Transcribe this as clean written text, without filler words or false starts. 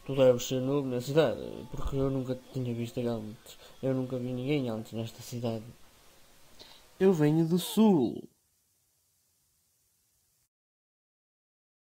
tu deves ser novo na cidade, porque eu nunca te tinha visto antes. Eu nunca vi ninguém antes nesta cidade. Eu venho do sul.